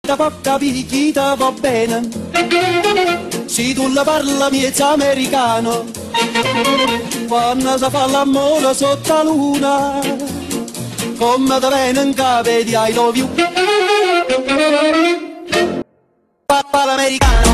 Da può capire chi ti va bene, se tu la parla miezza americano, quando si fa l'amore sotto la luna, come te viene in capo di I love you. Papà l'americano.